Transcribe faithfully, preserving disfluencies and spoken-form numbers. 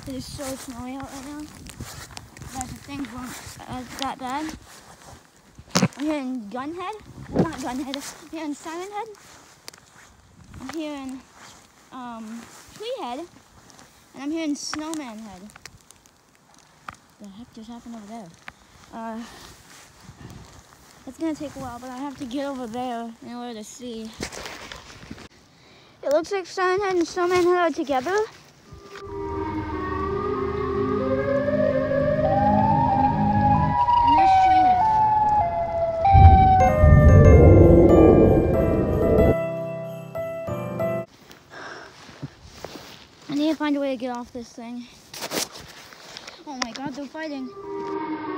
It is so snowy out right now. That's the thing going uh, that bad. I'm hearing Gunhead. Well, not Gunhead. I'm hearing Siren Head. I'm hearing um, Tree Head. And I'm hearing Snowman Head. What the heck just happened over there? Uh, it's gonna take a while, but I have to get over there in order to see. It looks like Siren Head and Snowman Head are together. And there's Tree Head. I need to find a way to get off this thing. Oh my god, they're fighting.